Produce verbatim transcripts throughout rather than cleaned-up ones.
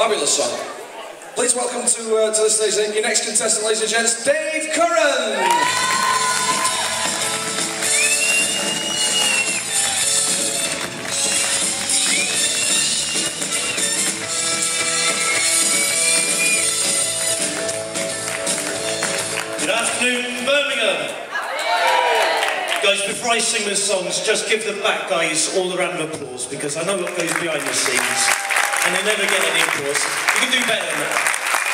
Fabulous song. Please welcome to, uh, to the stage your next contestant, ladies and gents, Dave Curran. Good afternoon, Birmingham. Guys, before I sing the songs, just give the back guys all the round of applause, because I know what goes behind the scenes, and they never get any applause. You can do better than that.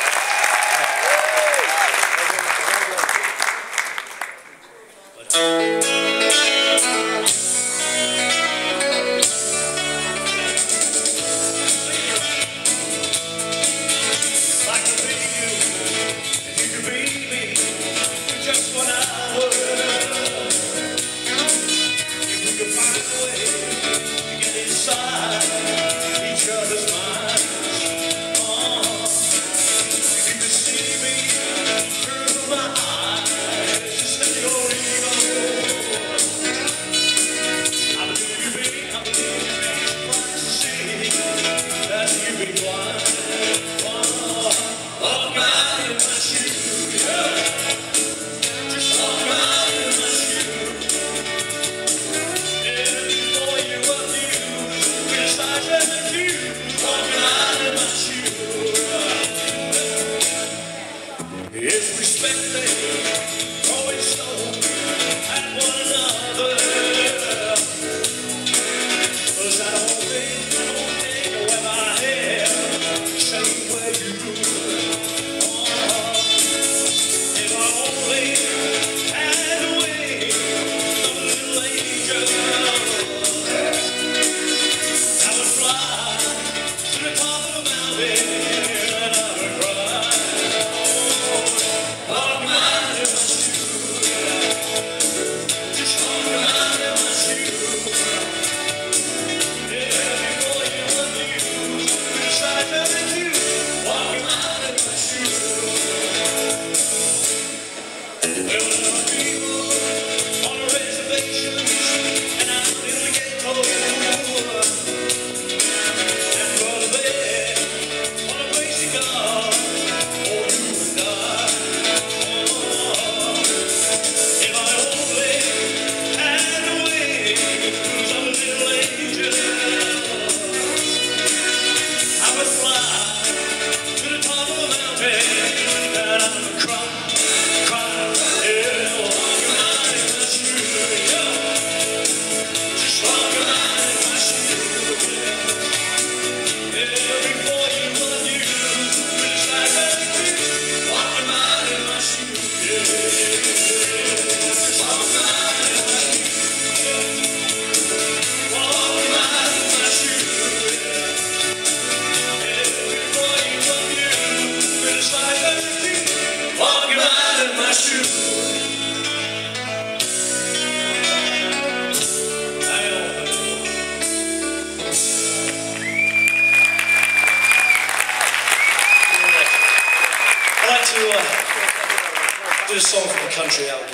Do a song from the country album.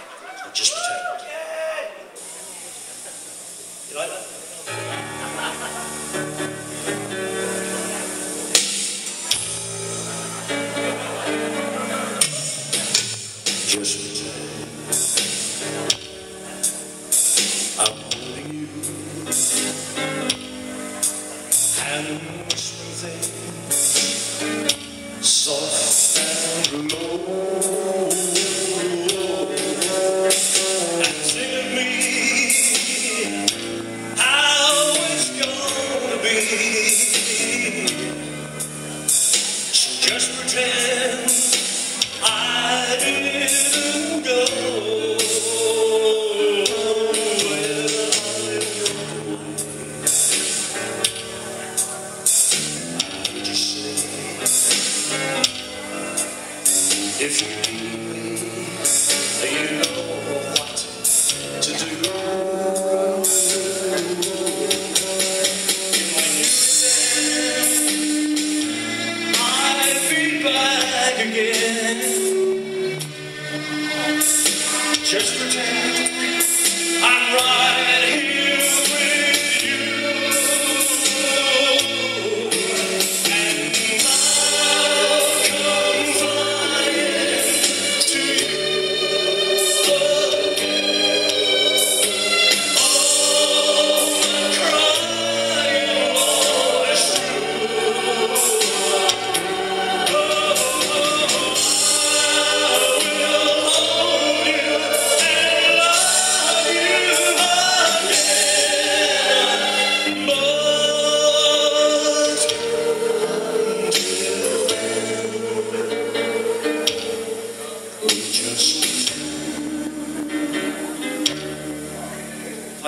Just pretend. You like that? Just pretend I'm holding you, and whispering things soft and low. Just pretend I didn't go. I just say, if you need me, you know what to do. Again, just pretend I'm right here with you, and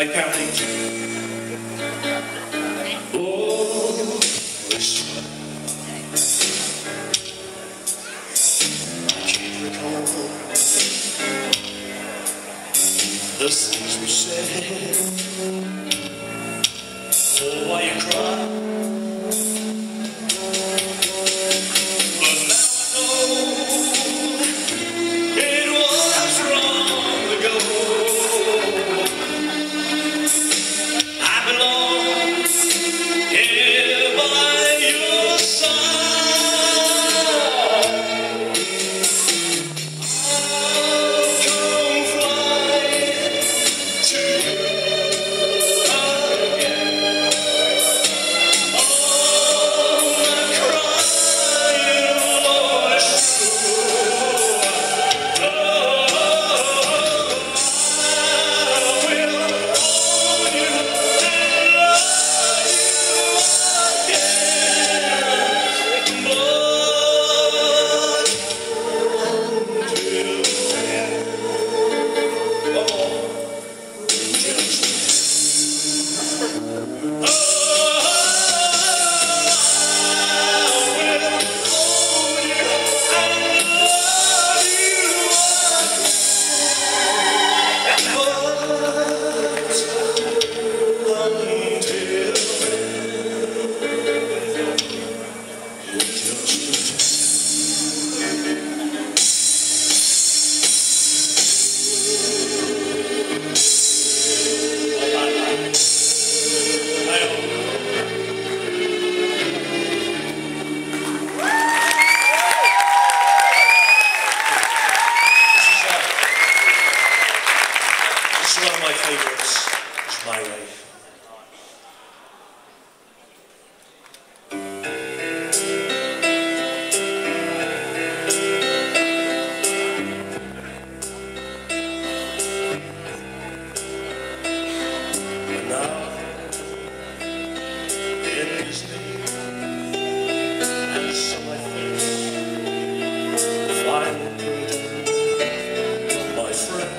Hey, County. Oh, listen. I can't recall the things we said. Oh, why you cry? But now I know it was wrong to go. I belong here by your side. I'll come flying to you again. Oh, my crying, Lord, is true. Oh, I will hold you and love you again. But until then, oh, just This is one of my favourites. It's My Way. And now, it is me, and so I face the final curtain, my friend.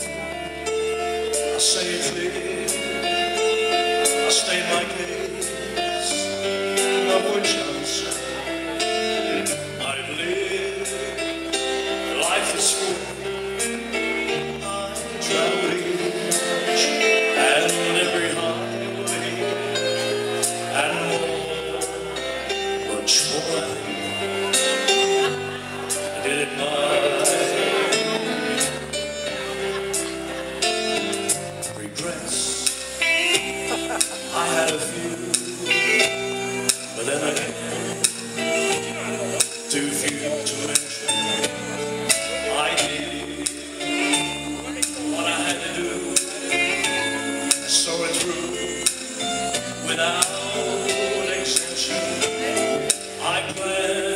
I say it clear, I state my case, of which I'm sad. I've lived, life is full, I travel each and every highway, and more, much more. I did it my I had a few, but then again, too few to mention. I did what I had to do, saw it through without exemption. I planned